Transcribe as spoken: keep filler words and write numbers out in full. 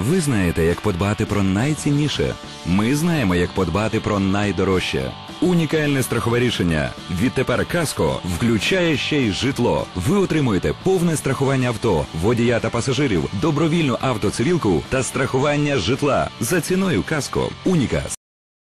Ви знаєте, як подбати про найцінніше. Ми знаємо, як подбати про найдорожче. Унікальне страхове рішення. Відтепер Каско включає ще й житло. Ви отримуєте повне страхування авто, водія та пасажирів, добровільну автоцивілку та страхування житла за ціною Каско. Унікас.